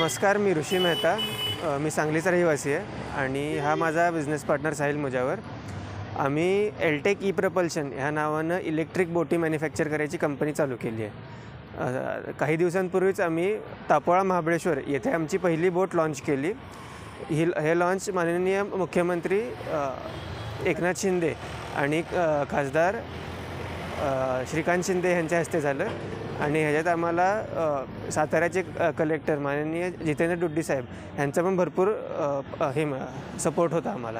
नमस्कार, मी ऋषी मेहता. मी सांगलीचा रहिवासी आहे आणि हा माझा बिझनेस पार्टनर साहिल मुजावर. आम्ही एलटेक ई प्रपल्शन ह्या नावानं इलेक्ट्रिक बोटी मॅन्युफॅक्चर करायची कंपनी चालू केली आहे. काही दिवसांपूर्वीच आम्ही तापोळा महाबळेश्वर येथे आमची पहिली बोट लॉन्च केली. हे लॉन्च माननीय मुख्यमंत्री एकनाथ शिंदे आणि खासदार श्रीकांत शिंदे यांच्या हस्ते झालं आणि ह्याच्यात आम्हाला साताऱ्याचे कलेक्टर माननीय जितेंद्र डुड्डी साहेब यांचा पण भरपूर सपोर्ट होता आम्हाला.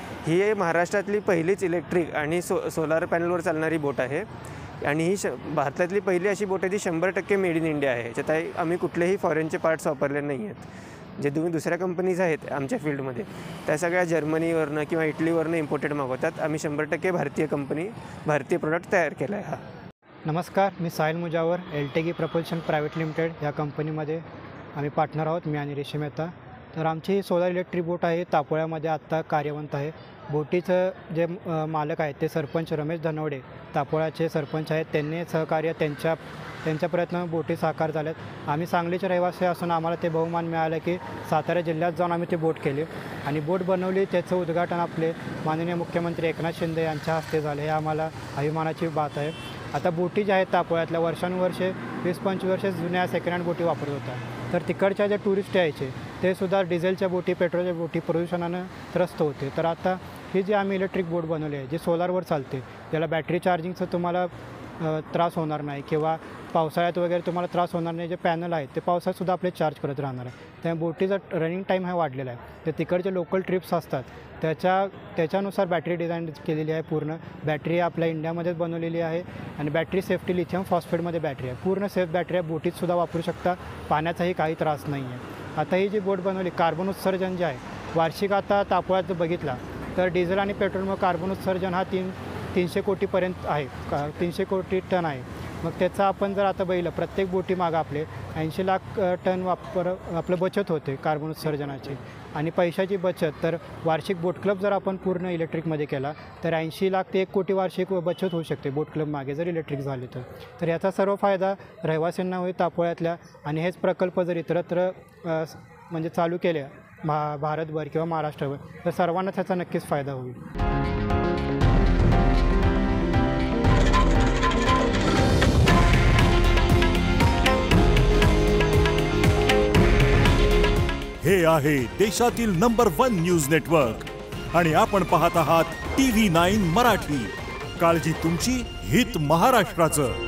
ही महाराष्ट्रातली पहिलीच इलेक्ट्रिक आणि सोलार पॅनलवर चालणारी बोट आहे आणि ही भारतातली पहिली अशी बोट आहे जी 100% मेड इन इंडिया आहे. ज्यात आम्ही कुठलेही फॉरेनचे पार्ट्स वापरले नाही आहेत. जे तुम्ही दुसऱ्या कंपनीज आहेत आमच्या फील्डमध्ये त्या सगळ्या जर्मनीवरनं किंवा इटलीवरनं इम्पोर्टेड मागवतात. आम्ही 100% भारतीय कंपनी भारतीय प्रोडक्ट तयार केला आहे. नमस्कार, मी Sahil Mujawar. Eltek E propulsion private limited या कंपनीमध्ये आम्ही पार्टनर आहोत, मी आणि ऋषी मेहता. तर आमची सोलार इलेक्ट्रिक बोट आहे, तापोळ्यामध्ये आत्ता कार्यवंत आहे. बोटीचं जे मालक आहेत ते सरपंच रमेश धनवडे तापोळ्याचे सरपंच आहेत. त्यांनी सहकार्य त्यांच्या प्रयत्नाने बोटी साकार झाल्यात. आम्ही सांगलीचे रहिवासी असून आम्हाला ते बहुमान मिळालं की सातारा जिल्ह्यात जाऊन आम्ही ती बोट केली आणि बोट बनवली. त्याचं उद्घाटन आपले माननीय मुख्यमंत्री एकनाथ शिंदे यांच्या हस्ते झाले. हे आम्हाला अभिमानाची बात आहे. आता बोटी ज्या आहेत तापोळ्यातल्या वर्षानुवर्षे 20-25 वर्ष जुन्या सेकंड हँड बोटी वापरत होत्या. तर तिकडच्या ज्या टुरिस्ट यायचे ते सुद्धा डिझेलच्या बोटी पेट्रोलच्या बोटी प्रदूषणानं त्रस्त होते. तर आता ही जी आम्ही इलेक्ट्रिक बोट बनवली आहे जी सोलारवर चालते, ज्याला बॅटरी चार्जिंगचं तुम्हाला त्रास होणार नाही किंवा पावसाळ्यात वगैरे तुम्हाला त्रास होणार नाही. जे पॅनल आहेत ते पावसाळ्यातसुद्धा आपले चार्ज करत राहणार आहे. त्यामुळे बोटीचा रनिंग टाईम हा वाढलेला आहे. तर तिकडचे लोकल ट्रिप्स असतात त्याच्यानुसार बॅटरी डिझाईन केलेली आहे. पूर्ण बॅटरी आपल्या इंडियामध्येच बनवलेली आहे आणि बॅटरी सेफ्टी लिथियम फॉस्फेटमध्ये बॅटरी आहे. पूर्ण सेफ बॅटरी आहे. बोटीतसुद्धा वापरू शकता. पाण्याचाही काही त्रास नाही आहे. आता ही जी बोट बनवली कार्बन उत्सर्जन जे आहे वार्षिक आता तापोळ्यात बघितला तर डिझेल आणि पेट्रोलमुळे कार्बन उत्सर्जन हा 300 कोटीपर्यंत आहे. 300 कोटी टन आहे. मग त्याचा आपण जर आता बघितलं प्रत्येक बोटीमागं आपले 80 लाख टन आपलं बचत होते कार्बन उत्सर्जनाची आणि पैशाची बचत. तर वार्षिक बोट क्लब जर आपण पूर्ण इलेक्ट्रिकमध्ये केला तर 80 लाख ते 1 कोटी वार्षिक बचत होऊ शकते बोट क्लब मागे जर इलेक्ट्रिक झाले तर याचा सर्व फायदा रहिवासींना होईल तापोळ्यातल्या. आणि हेच प्रकल्प जर इतरत्र म्हणजे चालू केले भारतभर किंवा महाराष्ट्रभर तर सर्वांना त्याचा नक्कीच फायदा होईल. हे आहे देशातील नंबर 1 न्यूज नेटवर्क आणि आपण पाहत आहात TV9 मराठी. काळजी तुमची, हित महाराष्ट्राचं.